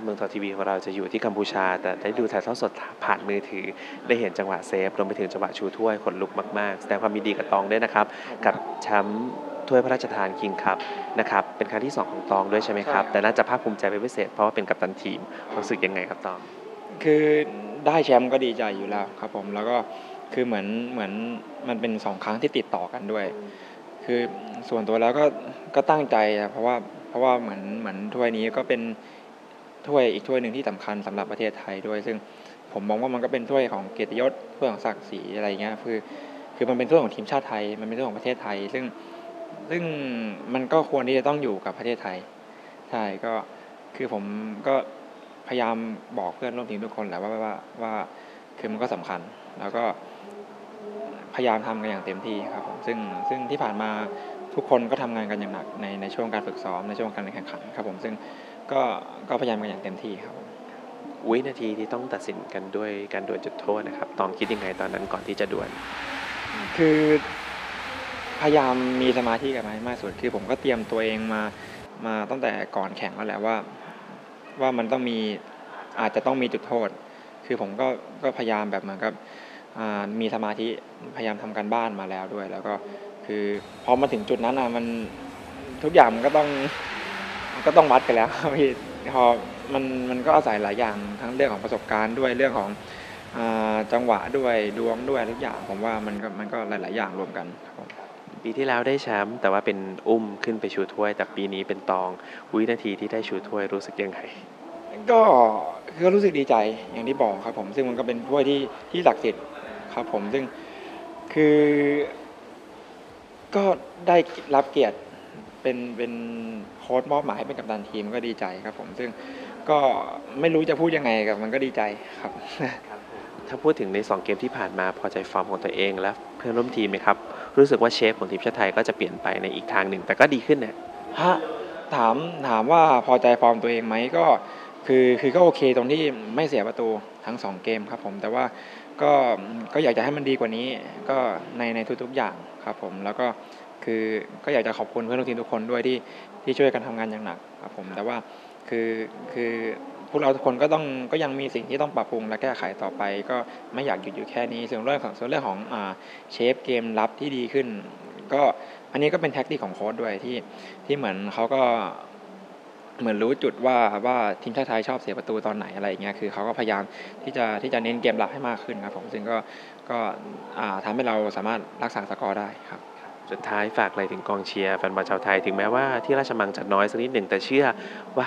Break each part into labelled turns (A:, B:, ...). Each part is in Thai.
A: เมืองทองทีวีของเราจะอยู่ที่กัมพูชาแต่ได้ดูถ่ายทอดสดผ่านมือถือได้เห็นจังหวะเซฟรวมไปถึงจังหวะชูถ้วยขนลุกมากๆแสดงความยินดีกับตองด้วยนะครับกับแชมป์ถ้วยพระราชทานคิงคัพนะครับเป็นครั้งที่2ของตองด้วยใช่ไหมครับแต่น่าจะภาคภูมิใจเป็นพิเศษเพราะว่าเป็นกัปตันทีมรู้สึกยังไงครับตอง
B: คือได้แชมป์ก็ดีใจอยู่แล้วครับผมแล้วก็คือเหมือนมันเป็น2ครั้งที่ติดต่อกันด้วยคือส่วนตัวแล้วก็ตั้งใจเพราะว่าเหมือนถ้วยนี้ก็เป็นถ้วยอีกถ้วยหนึ่งที่สำคัญสำหรับประเทศไทยด้วยซึ่งผมมองว่ามันก็เป็นถ้วยของเกียรติยศถ้วยของศักดิ์ศรีอะไรเงี้ยคือมันเป็นถ้วยของทีมชาติไทยมันเป็นถ้วยของประเทศไทยซึ่งมันก็ควรที่จะต้องอยู่กับประเทศไทยใช่ก็คือผมก็พยายามบอกเพื่อนร่วมทีมทุกคนแหละว่าคือมันก็สำคัญแล้วก็พยายามทำกันอย่างเต็มที่ครับผมซึ่งที่ผ่านมาทุกคนก็ทำงานกันอย่างหนักในช่วงการฝึกซ้อมในช่วงการแข่งขันครับผมซึ่งก็พยายามกันอย่างเต็มที่ครับ
A: วินาทีที่ต้องตัดสินกันด้วยการดวลจุดโทษนะครับตองคิดยังไงตอนนั้นก่อนที่จะดวล
B: คือพยายามมีสมาธิกับมันมากสุดคือผมก็เตรียมตัวเองมาตั้งแต่ก่อนแข่งแล้วแหละว่ามันต้องมีอาจจะต้องมีจุดโทษคือผมก็พยายามแบบเหมือนกับมีสมาธิพยายามทำการบ้านมาแล้วด้วยแล้วก็คือพอมาถึงจุดนั้นมันทุกอย่างมันก็ต้องวัดกันแล้วพี่พอมันก็อาศัยหลายอย่างทั้งเรื่องของประสบการณ์ด้วยเรื่องของจังหวะด้วยดวงด้วยทุกอย่างผมว่ามันก็หลายๆอย่างรวมกันครับ
A: ปีที่แล้วได้แชมป์แต่ว่าเป็นอุ้มขึ้นไปชูถ้วยแต่ปีนี้เป็นตองวินาทีที่ได้ชูถ้วยรู้สึกยังไง
B: ก็รู้สึกดีใจอย่างที่บอกครับผมซึ่งมันก็เป็นถ้วยที่ศักดิ์สิทธิ์ครับผมซึ่งคือก็ได้รับเกียรติเป็นโค้ชมอบหมายให้เป็นกัปตันทีมก็ดีใจครับผมซึ่งก็ไม่รู้จะพูดยังไงกับมันก็ดีใจครับ
A: ถ้าพูดถึงใน2เกมที่ผ่านมาพอใจฟอร์มของตัวเองและเพื่อนร่วมทีมไหมครับรู้สึกว่าเชฟของทีมชาติไทยก็จะเปลี่ยนไปในอีกทางหนึ่งแต่ก็ดีขึ้นเนี่ย
B: ฮะถามว่าพอใจฟอร์มตัวเองไหมก็คือก็โอเคตรงที่ไม่เสียประตูทั้ง2เกมครับผมแต่ว่าก็อยากจะให้มันดีกว่านี้ก็ในทุกๆอย่างครับผมแล้วก็คือก็อยากจะขอบคุณเพื่อนร่วมทีมทุกคนด้วยที่ช่วยกันทำงานอย่างหนักครับผมแต่ว่าคือพวกเราทุกคนก็ยังมีสิ่งที่ต้องปรับปรุงและแก้ไขต่อไปก็ไม่อยากหยุดอยู่แค่นี้ส่วนเรื่องของเชฟเกมรับที่ดีขึ้นก็อันนี้ก็เป็นแท็กติกของโค้ชด้วยที่เหมือนเขาก็เหมือนรู้จุดว่าทีมชาติไทยชอบเสียประตูตอนไหนอะไรอย่างเงี้ยคือเขาก็พยายามที่จะเน้นเกมรับให้มากขึ้นครับผมซึ่งก็ทำให้เราสามารถรักษาสกอร์ได้ครับ
A: สุดท้ายฝากอะไรถึงกองเชียร์แฟนบอลชาวไทยถึงแม้ว่าที่ราชมังจะน้อยสักนิดหนึ่งแต่เชื่อว่า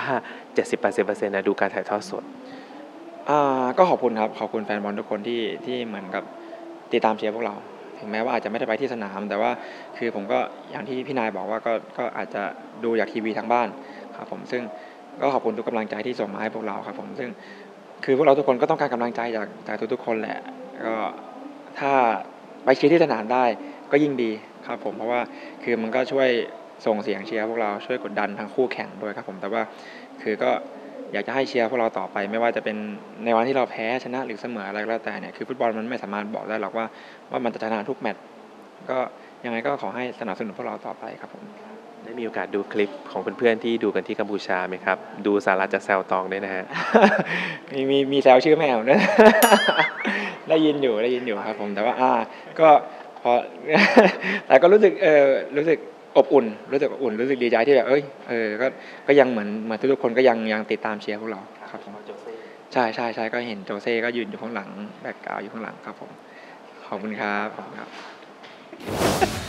A: 70-80% นะดูการถ่ายทอดสด
B: ก็ขอบคุณครับขอบคุณแฟนบอลทุกคนที่เหมือนกับติดตามเชียร์พวกเราถึงแม้ว่าอาจจะไม่ได้ไปที่สนามแต่ว่าคือผมก็อย่างที่พี่นายบอกว่าก็อาจจะดูจากทีวีทางบ้านครับผมซึ่งก็ขอบคุณทุกกำลังใจที่ส่งมาให้พวกเราครับผมซึ่งคือพวกเราทุกคนก็ต้องการกำลังใจจากทุกๆคนแหละก็ถ้าไปเชียร์ที่สนามได้ก็ยิ่งดีครับผมเพราะว่าคือมันก็ช่วยส่งเสียงเชียร์พวกเราช่วยกดดันทั้งคู่แข่งด้วยครับผมแต่ว่าคือก็อยากจะให้เชียร์พวกเราต่อไปไม่ว่าจะเป็นในวันที่เราแพ้ชนะหรือเสมออะไรก็แล้วแต่เนี่ยคือฟุตบอลมันไม่สามารถบอกได้หรอกว่ามันจะชนะทุกแมตช์ก็ยังไงก็ขอให้สนับสนุนพวกเราต่อไปครับผม
A: ได้มีโอกาสดูคลิปของเพื่อนๆที่ดูกันที่กัมพูชาไหมครับดูสาระจะแซวตองด้วยนะฮะ
B: มีแซวชื่อแมวด้วยได้ยินอยู่ครับผมแต่ว่าก็พอแต่ก็รู้สึกอบอุ่นรู้สึกดีใจที่แบบก็ยังเหมือนทุกคนก็ยังติดตามเชียร์พวกเราครับผมใช่ก็เห็นโจเซ่ก็ยืนอยู่ข้างหลังแบ็คกราวด์อยู่ข้างหลังครับผมขอบคุณครับ